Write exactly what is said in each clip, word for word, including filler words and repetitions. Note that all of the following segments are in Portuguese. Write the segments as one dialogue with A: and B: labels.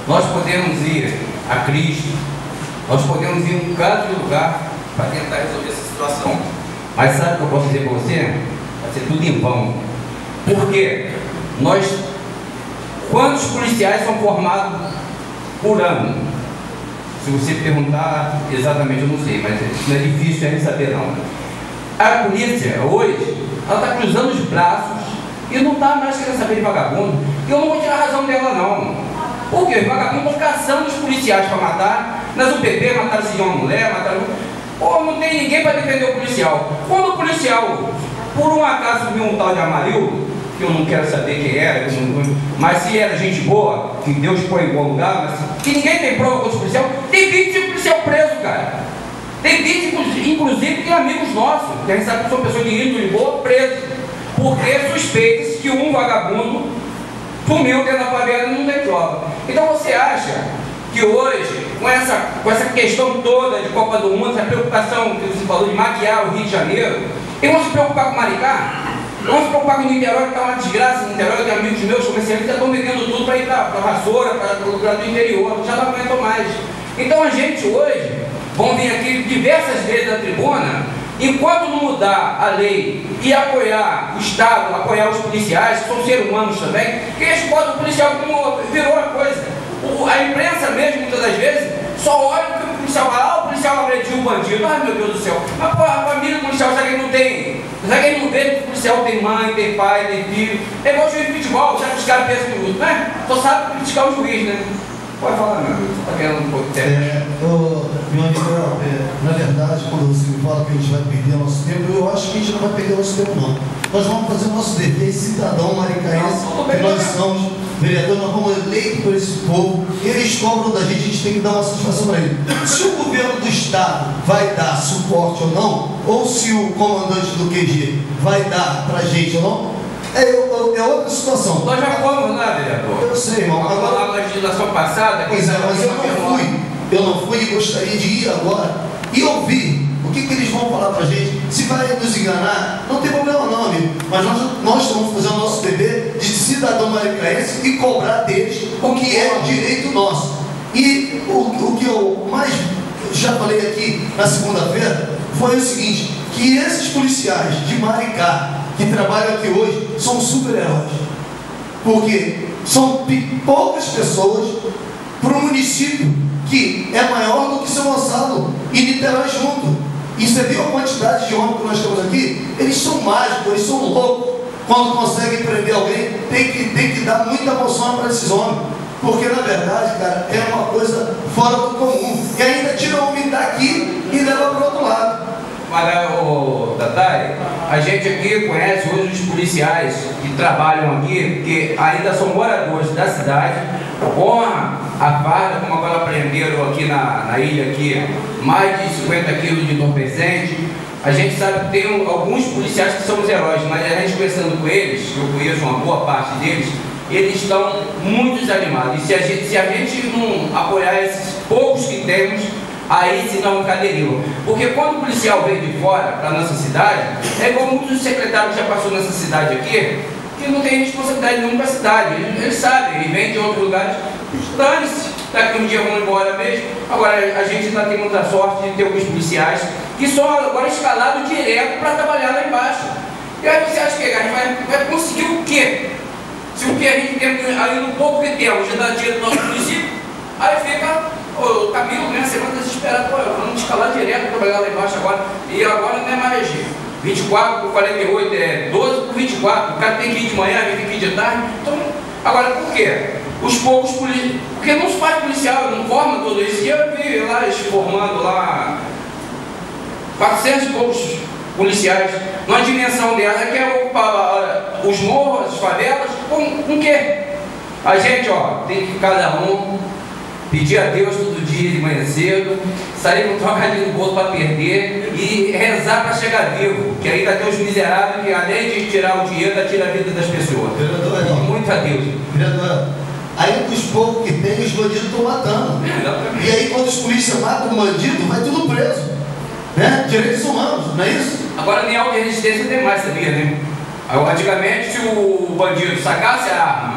A: nós podemos ir a Cristo, nós podemos ir em um bocado de lugar para tentar resolver essa situação. Mas sabe o que eu posso dizer para você? Vai ser tudo em vão. Por quê? Nós, quantos policiais são formados por ano? Se você perguntar exatamente, eu não sei, mas não é difícil a gente saber não. A polícia, hoje, ela está cruzando os braços e não está mais querendo saber de vagabundo. E eu não vou tirar a razão dela não. Por quê? Os vagabundos estão caçando os policiais para matar. Nas U P P mataram esse de uma mulher, mataram... Pô, não tem ninguém para defender o policial. Quando o policial, por um acaso, viu um tal de Amarildo, que eu não quero saber quem era, não... mas se era gente boa, que Deus põe em bom lugar, mas que ninguém tem prova contra o policial, tem vinte policial preso, cara. Tem vinte, inclusive, tem amigos nossos, que a gente sabe que são pessoas de índole boa, presos, porque suspeita-se que um vagabundo sumiu dentro da favela e não tem prova. Então você acha que hoje, com essa, com essa questão toda de Copa do Mundo, essa preocupação que você falou de maquiar o Rio de Janeiro, eles vão se preocupar com Maricá? Vamos se preocupar com o Niterói, que está uma desgraça. Niterói, eu tenho amigos meus, comerciantes, já estão vendendo tudo para ir para a Vassoura, para o lugar do interior, já não aguentam mais. Então a gente hoje, vão vir aqui diversas vezes na tribuna, enquanto não mudar a lei e apoiar o Estado, apoiar os policiais, que são seres humanos também, que eles botam o policial como virou a coisa. O, a imprensa mesmo, muitas das vezes, só olha o que o policial fala, ah, o policial agrediu o bandido, ai meu Deus do céu. Mas pô, a família do policial, será que ele não tem? Será que ele não vê que o policial tem mãe, tem pai, tem filho? É igual o juiz de futebol, já que os caras pensam tudo, né? Só sabe criticar o juiz, né? Pode falar, meu amigo, está querendo um pouco de tempo.
B: É, eu, meu amigo, é, na verdade, quando você me fala que a gente vai perder nosso tempo, eu acho que a gente não vai perder nosso tempo, não. Nós vamos fazer o nosso dever, cidadão maricaense, que nós somos vereadores, nós fomos eleitos por esse povo, eles cobram da gente, a gente tem que dar uma satisfação para eles. Se o governo do Estado vai dar suporte ou não, ou se o comandante do Q G vai dar para a gente ou não, É, é outra situação.
A: Nós já fomos lá, vereador.
B: Eu sei, irmão.
A: Agora lá na legislação passada.
B: Pois é, mas eu não fui. Eu não fui e gostaria de ir agora e ouvir o que, que eles vão falar pra gente. Se vai nos enganar, não tem problema não, amigo. Mas nós, nós estamos fazendo o nosso dever de cidadão maricaense e cobrar deles o que é direito nosso. E o, o que eu mais já falei aqui na segunda-feira foi o seguinte, que esses policiais de Maricá que trabalham aqui hoje são super-heróis, porque são poucas pessoas para um município que é maior do que São Gonçalo e Niterói junto. E você viu a quantidade de homens que nós temos aqui? Eles são mágicos, eles são loucos. Quando conseguem prender alguém, tem que, tem que dar muita emoção para esses homens, porque na verdade, cara, é uma coisa fora do comum, e ainda tira o homem daqui e leva para o outro lado.
A: Para o Tatai, a gente aqui conhece hoje os policiais que trabalham aqui, que ainda são moradores da cidade, honra a farda, como agora aprenderam aqui na, na ilha, aqui, mais de cinquenta quilos de entorpecente. A gente sabe que tem alguns policiais que são os heróis, mas a gente conversando com eles, eu conheço uma boa parte deles, eles estão muito desanimados. E se a gente, se a gente não apoiar esses poucos que temos, aí sim não ficar deriva. Porque quando o policial vem de fora para a nossa cidade, é igual muitos secretários que já passou nessa cidade aqui, que não tem responsabilidade nenhuma para a cidade. Eles, eles sabem, eles vêm de outros lugares, dane-se, daqui um dia vão embora mesmo. Agora a gente ainda tem muita sorte de ter alguns policiais que são agora escalados direto para trabalhar lá embaixo. E aí você acha que a gente vai, vai conseguir o quê? Se o que a gente tem aí no pouco que temos já dá dinheiro do nosso município, aí fica o Camilo, né, semana desesperado, pô, vamos escalar direto para trabalhar lá embaixo agora. E agora não é mais vinte e quatro por quarenta e oito, é doze por vinte e quatro, o cara tem que ir de manhã, tem que ir de tarde. Então, agora por quê? Os poucos policiais, porque não se faz policial, não forma tudo isso. E eu vi lá eles formando lá quatrocentos e poucos policiais, numa dimensão dessa, que é ocupar os morros, as favelas, com, com o quê? A gente, ó, tem que cada um pedir a Deus todo dia de manhã cedo, sair com um trocadinho do bolso para perder e rezar para chegar vivo, que ainda tem os miseráveis que além de tirar o dinheiro, ainda tira a vida das pessoas.
B: Vereador,
A: muito a Deus.
B: Vereador, aí os poucos que tem, os bandidos estão matando. E aí quando os polícias matam um bandido, vai tudo preso. Né? Direitos humanos, não é isso?
A: Agora nem auto de resistência tem mais, sabia, né? Antigamente, se o bandido sacasse a arma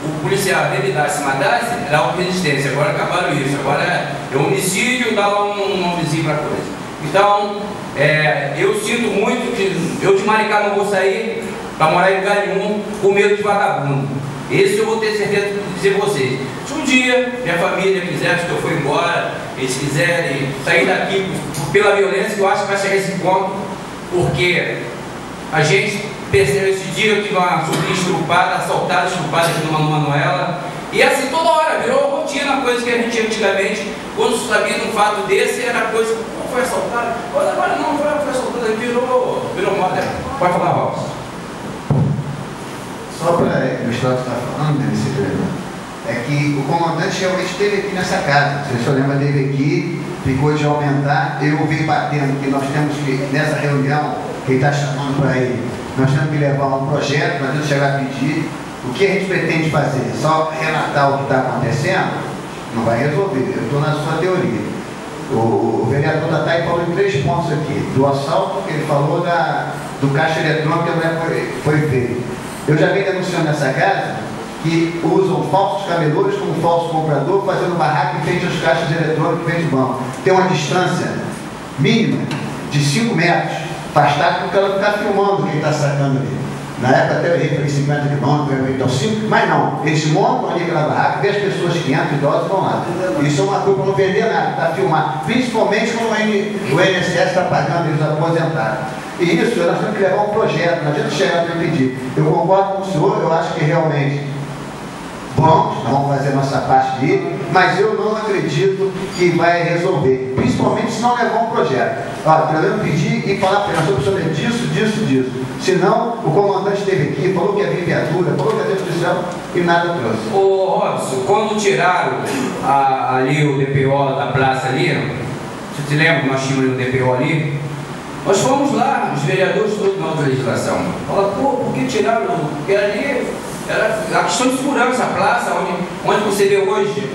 A: o policial revidasse e matasse, era auto-resistência. Agora acabaram isso. Agora é homicídio, dá lá um nomezinho para coisa. Então, é, eu sinto muito que eu de Maricá não vou sair para morar em lugar nenhum com medo de vagabundo. Esse eu vou ter certeza de dizer a vocês. Se um dia minha família quiser que eu for embora, eles quiserem sair daqui por, pela violência, que eu acho que vai chegar a esse ponto, porque a gente percebeu esse dia que uma sobrinha estrupada, assaltada, estrupada aqui no Manuela, e assim toda hora, virou rotina, coisa que a gente antigamente, quando sabia de um fato desse, era coisa, não foi assaltada, agora não, foi, foi assaltada, virou, virou moda. Pode falar, Robson.
C: Só para ilustrar o que você está falando, né, vice-vereador, é que o comandante realmente esteve aqui nessa casa. Você só lembra dele aqui, ficou de aumentar, eu vi batendo que nós temos que, nessa reunião, que ele está chamando para ele, nós temos que levar um projeto, nós temos que chegar a pedir. O que a gente pretende fazer? Só relatar o que está acontecendo? Não vai resolver, eu estou na sua teoria. O, o vereador da T A I falou em três pontos aqui. Do assalto, que ele falou da, do caixa eletrônico que a mulher foi, foi feito. Eu já venho denunciando nessa casa que usam falsos camelôs como falso comprador, fazendo barraco em frente aos caixas eletrônicos em frente ao banco. Tem uma distância mínima de cinco metros, afastado, porque ela está filmando quem está sacando ali. Na época até eu errei para cinquenta de banco, então cinco, mas não, eles montam ali aquela barraca, vê as pessoas que entram, idosos, vão lá. Isso é uma coisa para não vender nada, está filmado, principalmente quando o I N S S está pagando eles aposentados. E isso, nós temos que levar um projeto, não adianta chegar para pedir. Eu concordo com o senhor, eu acho que realmente vamos, vamos fazer a nossa parte de, mas eu não acredito que vai resolver, principalmente se não levar um projeto. Olha, pelo menos pedir e falar para nós, eu preciso disso, disso, disso. Senão, o comandante esteve aqui, falou que havia viatura, falou que havia policial e nada trouxe.
A: Ô Robson, quando tiraram a, ali o D P O da praça ali, você se lembra que nós tínhamos o D P O ali? Nós fomos lá, os vereadores todos na outra legislação. Fala, pô, por que tiraram? Porque ali era a questão de segurança, a praça, onde, onde você vê hoje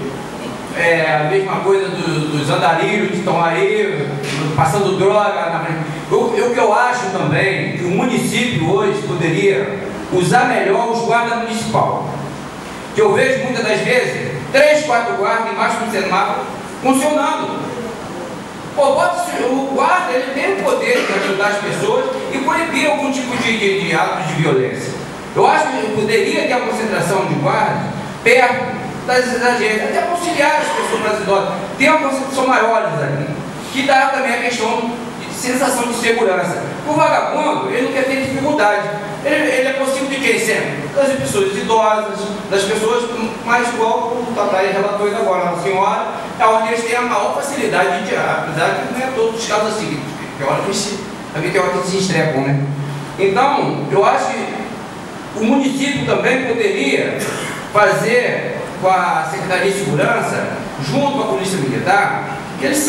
A: é, a mesma coisa do, dos andarilhos que estão aí, passando droga na frente. Eu, eu, o que eu acho também, que o município hoje poderia usar melhor os guardas municipais. Que eu vejo muitas das vezes, três, quatro guardas embaixo do semáforo funcionando. Pô, bota, o guarda ele tem o poder de ajudar as pessoas e proibir algum tipo de, de, de ato de violência. Eu acho que poderia ter a concentração de guardas perto das agências, até auxiliar as pessoas mais idosas. Tem uma concentração maiores ali, que dá também a questão de sensação de segurança. O vagabundo, ele não quer ter dificuldade. Ele, ele é possível de quem sempre? Das pessoas idosas, das pessoas mais igual o Tatá relatou ainda agora, a senhora, é onde eles têm a maior facilidade de tirar, apesar que não é todos os casos assim, tem hora que eles, também tem hora que eles se estrepam, né? Então, eu acho que o município também poderia fazer com a Secretaria de Segurança, junto com a Polícia Militar, que eles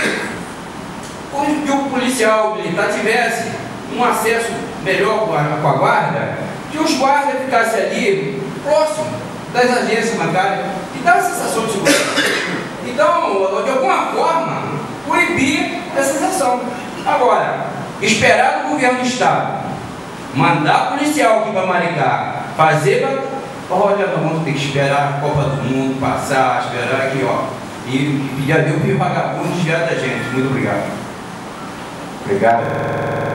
A: que o policial militar tivesse um acesso melhor com a, com a guarda, que os guardas ficassem ali, próximo das agências bancárias, que dá a sensação de segurança. Então, de alguma forma, proibir essa sensação. Agora, esperar do governo do Estado mandar policial aqui para Maricá, fazer, olha, nós vamos ter que esperar a Copa do Mundo passar, esperar aqui, ó, e pedir a Deus que o vagabundo desviar da gente. Muito obrigado.
C: Obrigado.